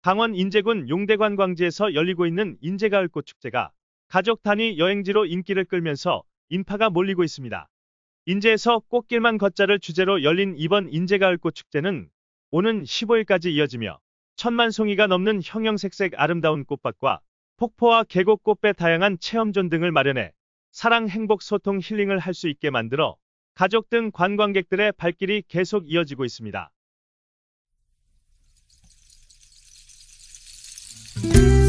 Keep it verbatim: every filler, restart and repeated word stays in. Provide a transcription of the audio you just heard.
강원 인제군 용대관광지에서 열리고 있는 인제가을꽃 축제가 가족 단위 여행지로 인기를 끌면서 인파가 몰리고 있습니다. 인제에서 꽃길만 걷자를 주제로 열린 이번 인제가을꽃 축제는 오는 십오 일까지 이어지며 천만 송이가 넘는 형형색색 아름다운 꽃밭과 폭포와 계곡 꽃배 다양한 체험존 등을 마련해 사랑, 행복, 소통, 힐링을 할 수 있게 만들어 가족 등 관광객들의 발길이 계속 이어지고 있습니다.